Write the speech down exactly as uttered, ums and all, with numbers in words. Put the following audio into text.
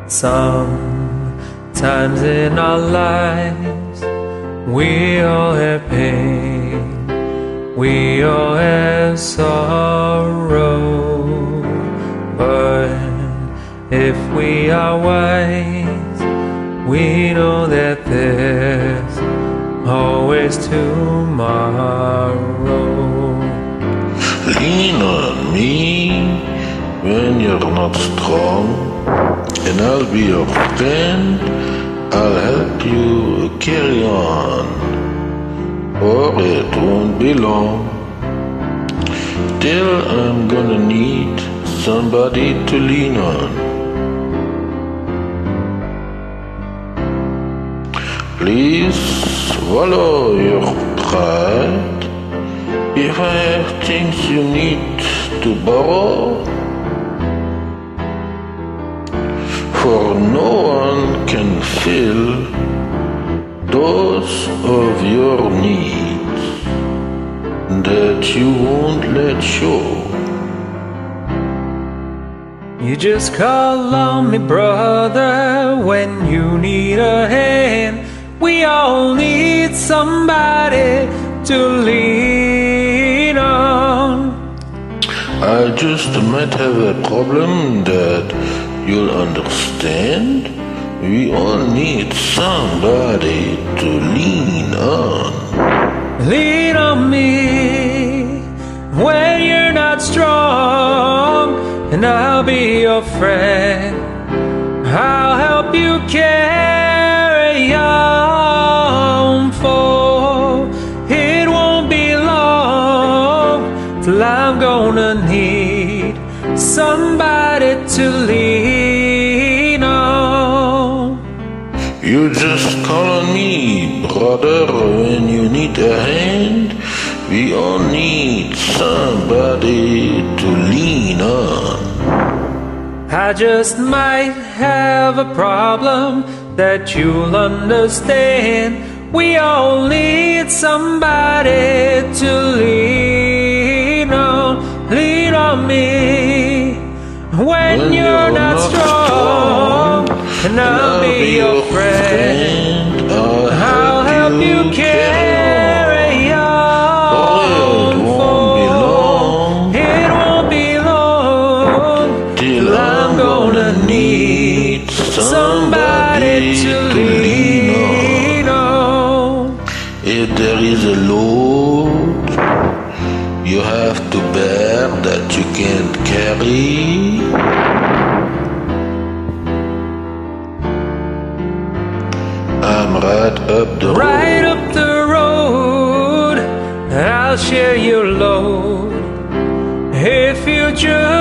Sometimes in our lives we all have pain, we all have sorrow, but if we are wise, we know that there's always tomorrow. Lean on me when you're not strong, and I'll be your friend. I'll help you carry on, or it won't be long till I'm gonna need somebody to lean on. Please swallow your pride. If I have things you need to borrow, for no one can fill those of your needs that you won't let show. You just call on me, brother, when you need a hand. We all need somebody to lean on. I just might have a problem that you'll understand. We all need somebody to lean on. Lean on me when you're not strong, and I'll be your friend. I'll help you carry on, for it won't be long till I'm gonna need somebody to lean on. You just call on me, brother, when you need a hand. We all need somebody to lean on. I just might have a problem that you'll understand. We all need somebody to lean on. Lean on me when, when you're, you're not, not strong, strong, and I'll, I'll be, be your friend. friend. I'll, I'll help you, you carry on, on. It won't be long. It won't be long till I'm gonna need somebody to lean on. If there is a load you have to bear that you can't carry, I'm right up the road. Right up the road, I'll share your load if you just